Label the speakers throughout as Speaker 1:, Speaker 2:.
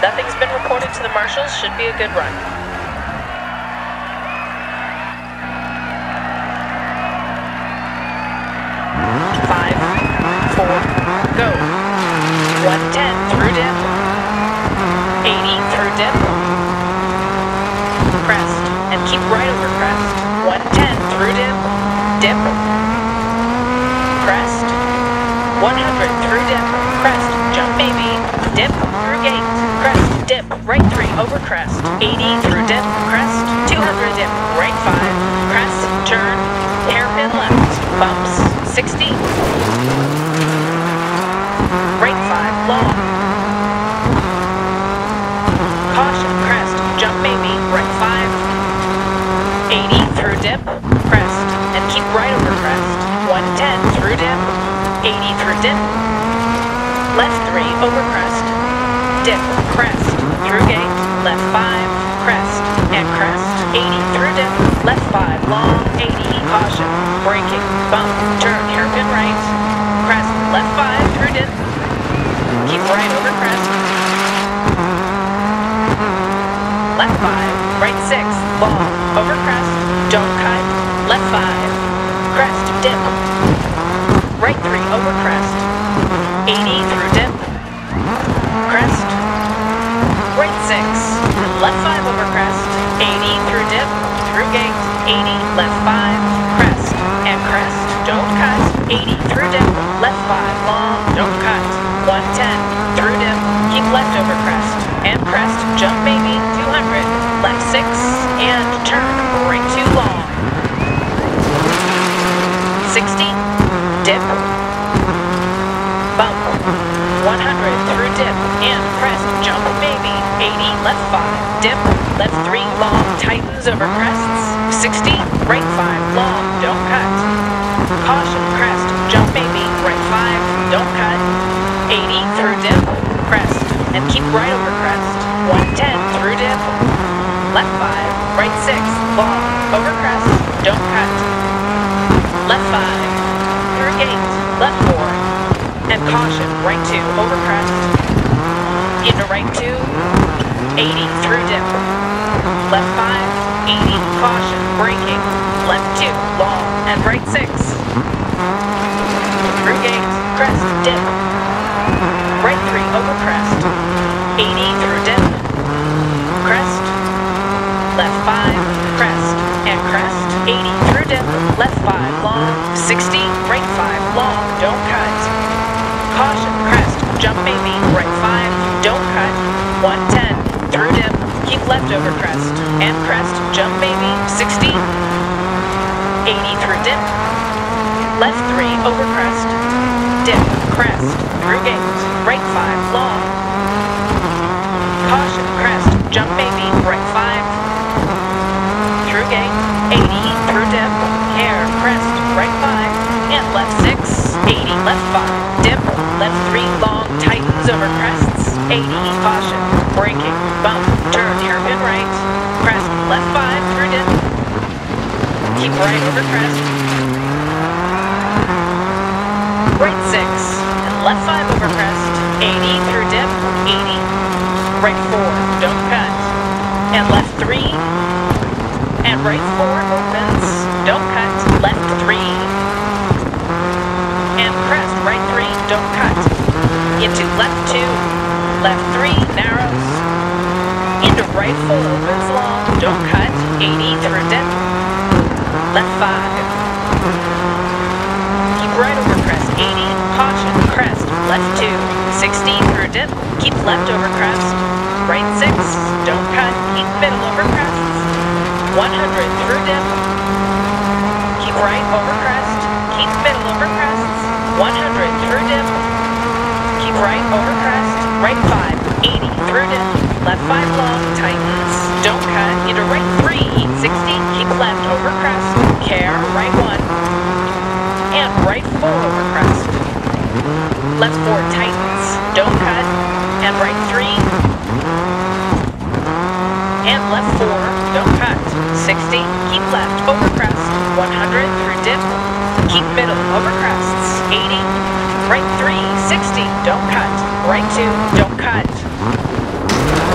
Speaker 1: Nothing's been reported to the marshals. Should be a good run. 5, 4, go. 110 through dip. 80 through dip. Crest, and keep right over crest. 110 through dip. Dip. Crest. 100 through dip. Crest, jump baby. Dip through gate. Crest, dip. Right 3 over crest. 80 through dip. Crest. 200 dip. Right 5. Crest, turn. Hairpin left. Bumps. 60. Right 5, long. Caution, crest, jump baby, right 5. 80 through dip, crest, and keep right over crest. 110 through dip, 80 through dip. Left 3 over crest. Dip, crest, through gate, left 5, crest, and crest. 80 through dip, left 5, long, 80, caution, braking, bump, turn, hairpin right, crest, left 5 through dip, keep right over crest, left 5, right 6, long, over crest, don't cut, left 5, crest, dip, right 3 over crest, 80 through dip, crest, right 6, left 5 over crest, 80 through dip, through gate, 80, left 5, crest, and crest, don't cut, 80 through dip, left 5, long, don't cut, 110, through dip, keep left over crest, and crest, jump baby, 200, left 6, and turn, right 2 long, 60, dip, bump, 100 through dip, and crest, jump baby, 80, left 5, dip, left 3, long, tightens over crests, 60, right 5, long, don't cut, caution, crest, jump baby, right 5, don't cut, 80 through dip, crest, and keep right over crest, 110 through dip, left 5, right 6, long, over crest, don't cut, left 5, through gate, left 4, and caution, right 2, over crest, into right 2, 80 through dip, left 5, 80, caution, braking, left 2, long, and right 6, through gate, crest, dip, right 3 over crest, 80 through dip, crest, left 5, crest, and crest, 80 through dip, left 5, long, 60, right 5, long, don't cut, caution, crest, jump baby, right 5, don't cut, 110, through dip, keep left over crest, and crest, jump baby, 60, 80 through dip, left 3 over crest, dip, crest, through gate, right 5, long, caution, crest, jump baby, right 5, through gate, 80 through dip, hair, crest, right 5, and left 6, 80, left 5, dip, left 3, long, tightens over crests, 80, caution, braking, bump, turn, hairpin right, crest, left 5 through dip, keep right over crest, right 6, and left 5 over crest, 80 through dip, 80, right 4, don't cut, and left 3, and right 4 opens, don't cut, left 3, and crest, right 3, don't cut, into left 2, left 3, narrows, into right 4, opens long, don't cut, 80 through dip, left 5, keep right over crest, 80, caution, crest, left 2, 60 through dip, keep left over crest, right 6, don't cut, keep middle over crests, 100 through dip, keep right over crest, keep middle over crests, 100 through dip, keep right over crest, right 5, 80 through dip, left 5 long, tightens, don't cut, into right 3, 60, keep left over crest, care, right 1, and right 4 over crest, left 4 tightens, don't cut, and right 3, and left 4, don't cut, 60, keep left over crest, 100 through dip, keep middle over crests, 80, right 3, 60, don't cut, right 2, don't cut,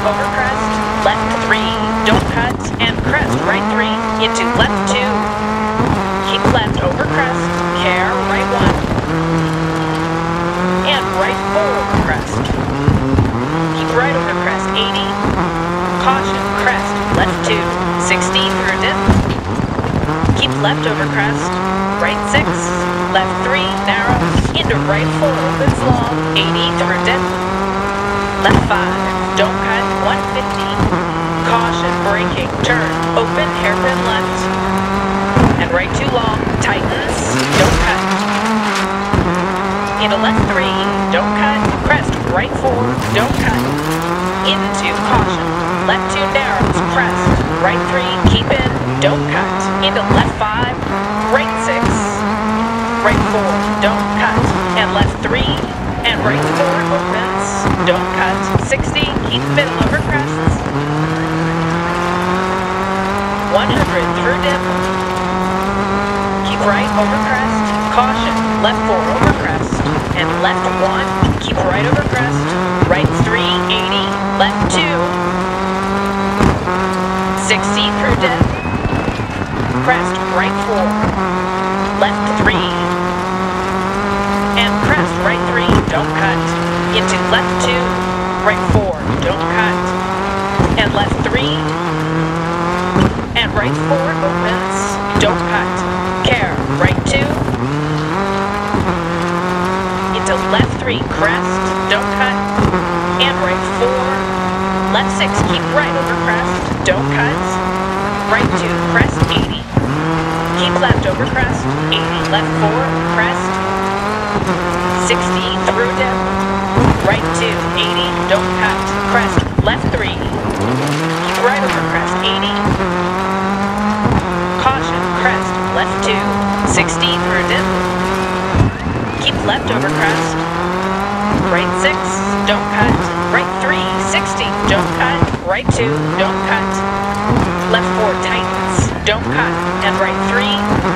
Speaker 1: over crest, left 3, don't cut, and crest, right 3, into left 2. Keep left over crest, care, right 1, and right 4 over crest. Keep right over crest, 80, caution, crest, left 2, 60 through dip. Keep left over crest, right 6, left 3, narrows, into right 4, opens long, 80 through dip. Left 5, don't cut, 150, caution, braking, turn, open, hairpin left, and right 2 long, tightens, don't cut. Into left 3, don't cut, crest, right 4, don't cut. Into caution, left 2 narrows, crest, right 3, keep in, don't cut. Into left 5, right 6, right 4, don't cut, and left 3, and right 4 opens, don't cut, 60, keep middle over crests, 100 through dip, keep right over crest, caution, left 4 over crest, and left 1, keep right over crest, right 3, 80, left 2, 60 through dip, crest, right 4, left 3, and crest, right 3, don't cut, into left 2, right 4, don't cut, and left 3, and right 4 opens, don't cut, care, right 2, into left 3, crest, don't cut, and right 4, left 6, keep right over crest, don't cut, right 2, crest, 80, keep left over crest, 80, left 4, crest, 60 through dip, right 2, 80, don't cut, crest, left 3, keep right over crest, 80, caution, crest, left 2, 60 through dip, keep left over crest, right 6, don't cut, right 3, 60, don't cut, right 2, don't cut, left 4 tightens, don't cut, and right 3,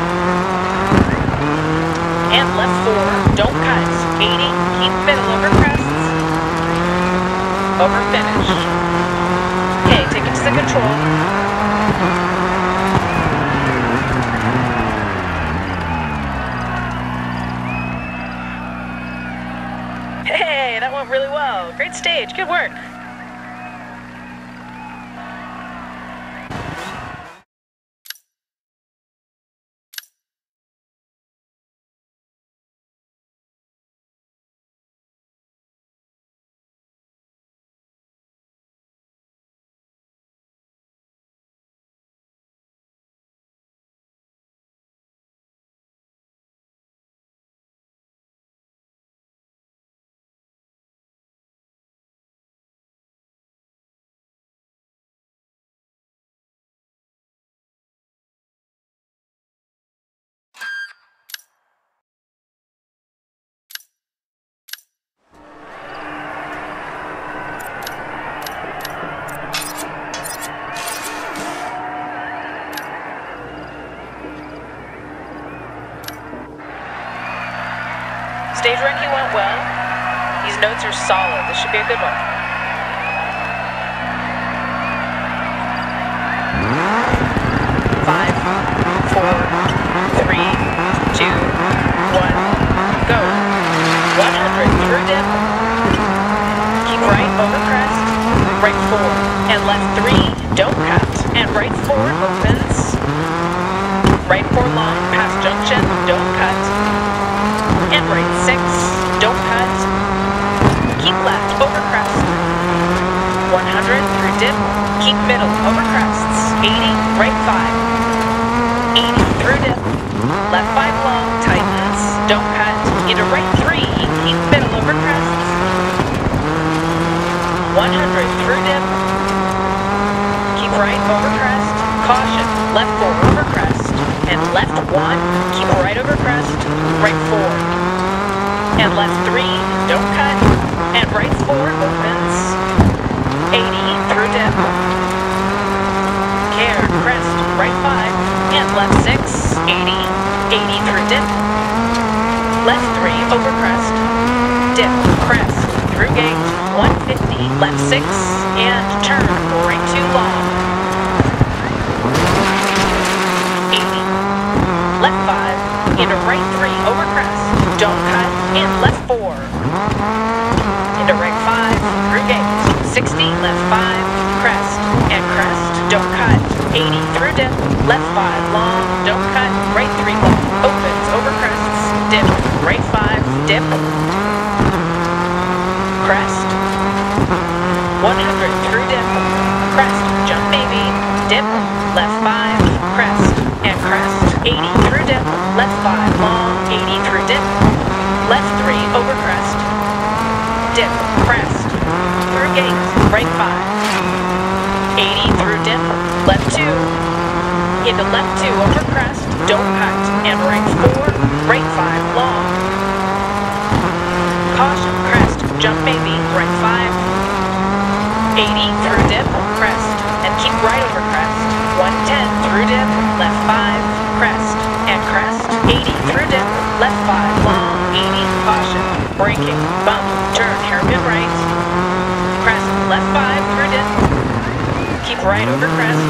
Speaker 1: and left 4, don't cut, 80, keep middle over crests, over finish. Okay, take it to the control. Hey, that went really well. Great stage, good work. Stage ranking went well. These notes are solid. This should be a good one. Five, four, three, two, one, go. 100 through dip. Keep right over crest. Right 4 and left 3. Don't cut. And right 4 opens. Right 4 long past junction. Don't cut. And right 6, don't cut, keep left over crest, 100 through dip, keep middle over crests, 80, right 5, 80 through dip, left 5 long, tightens, don't cut, into right 3, keep middle over crests, 100 through dip, keep right over crest, caution, left 4 over crest, and left 1, keep right over crest, right 4, and left 3, don't cut, and right 4 opens, 80 through dip, care, crest, right 5, and left 6, 80, 80 through dip, left 3 over crest, dip, crest, through gate, 150, left 6, and turn, right 2 long. 80, left 5, into right 3, over crest, don't cut, and left 4. Into right 5, through gate, 60, left 5, crest, and crest, don't cut, 80, through dip, left 5, long, don't cut, right 3 long, opens, over crests, dip, right 5, dip, crest, 100 through dip, crest, jump maybe, dip, left 5, crest, and crest, 80 through dip, left 5, long, 80 through dip, left 3, over crest, dip, crest, through gate, right 5, 80 through dip, left 2, into left 2, over crest, don't cut, and right 4, right 5, long. Caution, crest, jump maybe, right 5, 80 through dip, crest, and keep right over crest, 110 through dip, left 5, crest, and crest, 80 through dip, left 5, long, 80, caution, braking, bump, turn, hairpin right, crest, left 5 through dip, keep right over crest,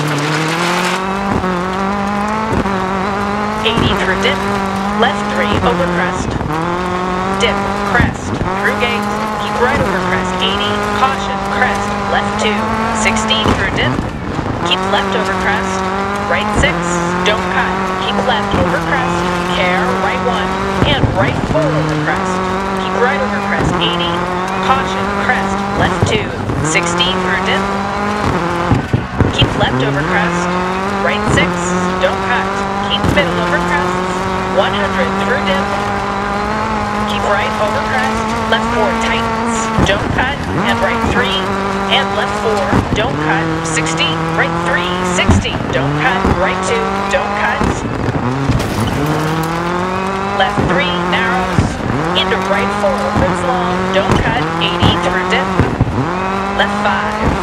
Speaker 1: 80 through dip, left 3 over crest, dip, crest, through gate, keep right over crest, 80, caution, crest, left 2, 60 through dip, keep left over crest, right 6, don't cut, keep left over crest, care, right 1, and right 4 over crest, keep right over crest, 80, caution, crest, left 2, 60 through dip, keep left over crest, right 6, don't cut, keep middle over crest, 100 through dip, keep right over crest, left 4 tightens, don't cut, and right 3, and left 4, don't cut, 60, right 3, 60, don't cut, right 2, don't cut, left 3, narrows, into right 4, opens long, don't cut, 80 through dip, left 5,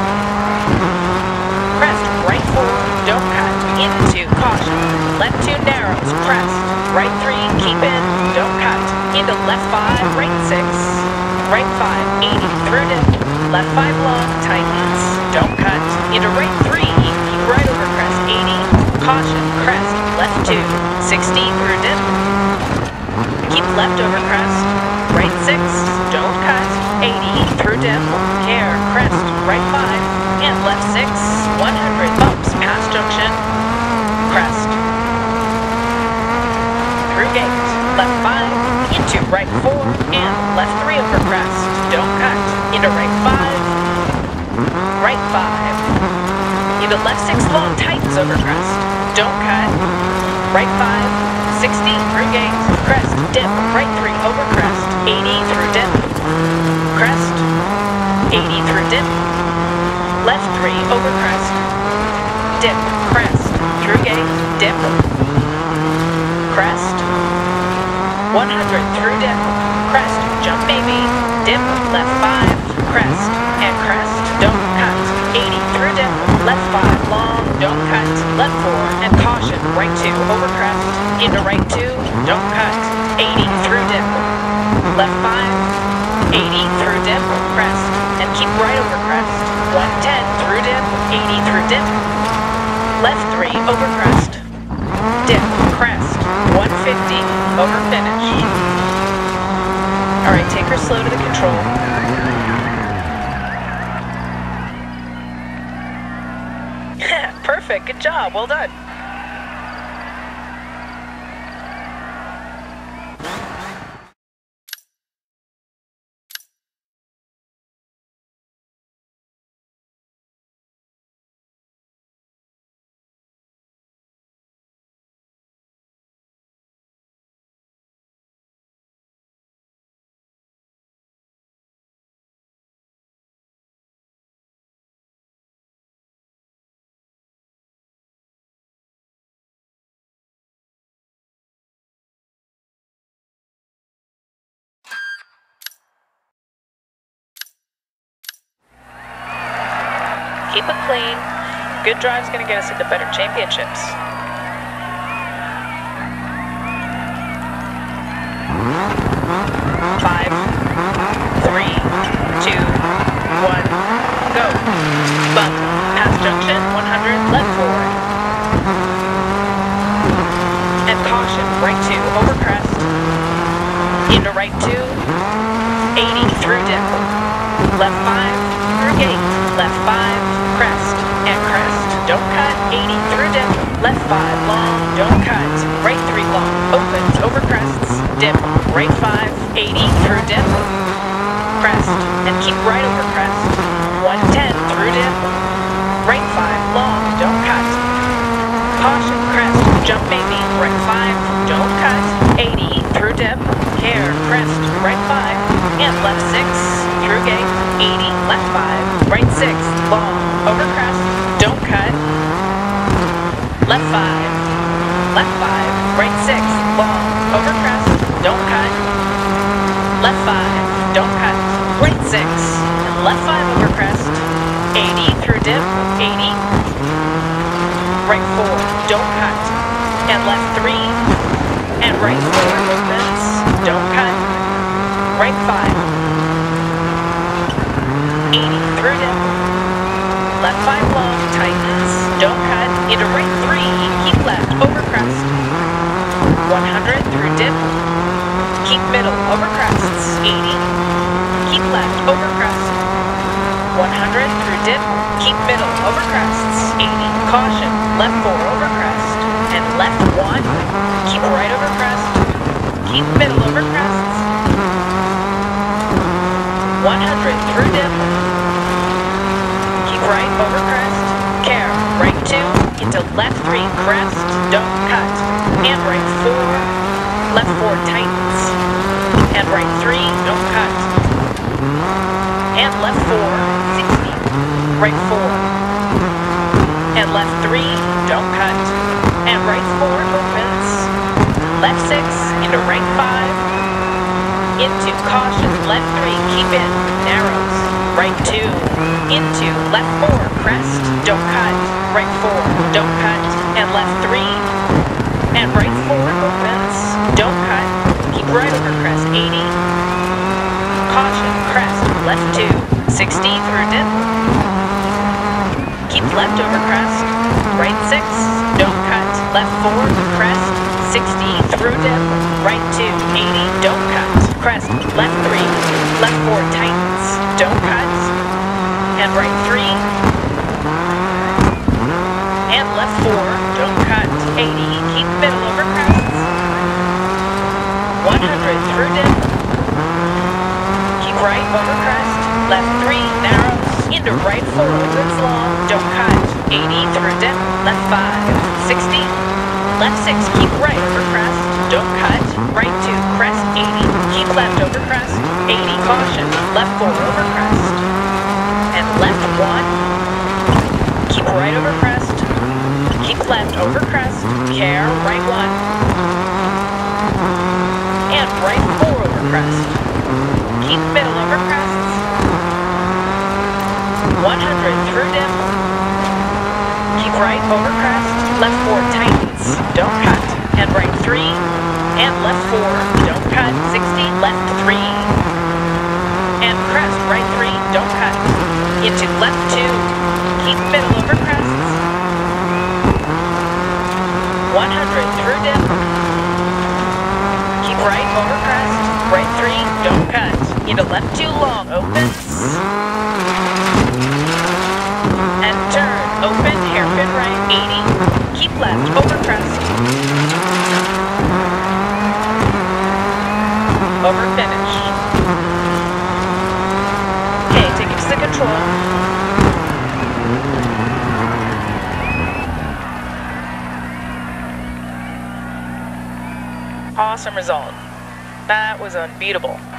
Speaker 1: crest, right 4, don't cut, into caution, left 2 narrows, crest, right 3, keep in, don't cut, into left 5, right 6, right 5, 80 through dip, left 5 long, tightens, don't cut, into right 3, keep right over crest, 80, caution, crest, left 2, 60 through dip, keep left over crest, right 6, don't cut, 80 through dip, care, crest, right 5, and left 6, 100 bumps, past junction, crest, through gate, left 5, into right 4, and left 3 over crest, don't cut, into right 5, right 5, into left 6 long, tightens over crest, don't cut, right 5, 60 through gate, crest, dip, right 3 over crest, 80 through dip, crest, 80 through dip, left 3 over crest, dip, crest, through gate, dip, crest, 100 through dip, crest, jump maybe, dip, left 5, crest, and crest, don't cut, 80 through dip, left 5, long, don't cut, left 4, and caution, right 2, over crest, into right 2, don't cut, 80 through dip, left 5, 80 through dip, crest, and keep right over crest, 110 through dip, 80 through dip, left 3, over crest, dip, crest, 150, over finish. Alright, take her slow to the control. Perfect, good job, well done. Keep it clean. Good drive's going to get us into better championships. Five, 3, don't cut, 80 through dip, left 5 long, don't cut, right 3 long, opens, over crests, dip, right 5, 80 through dip, crest, and keep right over crest, 110 through dip, right 5 long, don't cut, caution, crest, jump baby, right 5, don't cut, 80 through dip, care, crest, right 5, and left 6, through gate, 80, left 5, right 6, long, over crest, don't cut, left 5, right 6, long, over crest, don't cut, left 5, don't cut, right 6, and left 5 over crest, 80 through dip, 80, right 4, don't cut, and left 3, and right 4 movements, don't cut, right 5, 80 through dip, left 5 long, tightens, don't cut, into right 3, keep left, over crest, 100 through dip, keep middle, over crests, 80, keep left, over crest, 100 through dip, keep middle, over crests, 80, caution, left 4 over crest, and left 1, keep right over crest, keep middle over crests, 100 through dip, keep right over crest, care, right 2, into left 3, crest, don't cut, and right 4, left 4 tightens, and right 3, don't cut, and left 4, 60, right 4, and left 3, don't cut, and right 4 opens, left 6, into right 5, into caution, left 3, keep in, narrows, right 2, into left 4, crest, don't cut, right 4, don't cut, and left 3, and right 4 opens, don't cut, keep right over crest, 80, caution, crest, left 2, 60 through dip, keep left over crest, right 6, don't cut, left 4, crest, 60 through dip, right 2, 80, don't cut, crest, left 3, left 4 tightens, don't cut, and right 3, and left 4, don't cut, 80, keep middle over crests, 100 through dip, keep right over crest, left 3, narrows, into right 4, opens long, don't cut, 80 through dip, left 5, 60, left 6, keep right over crest, don't cut, right 2, crest, 80, keep left over crest, 80, caution, left 4 over crest, and left 1, keep right over crest, keep left over crest, care, right 1, and right 4 over crest, keep middle over crests, 100 through dip, keep right over crest, left 4 tightens, don't cut, and right 3, and left 4, don't cut, 60, left 3, and crest, right 3, don't cut, into left 2, keep middle over crests, 100 through dip, keep right over crest, right 3, don't cut, into left 2 long, opens, and turn, open, hairpin right, 80, keep left, over crest, over finish. Okay, take it to the control. Awesome result. That was unbeatable.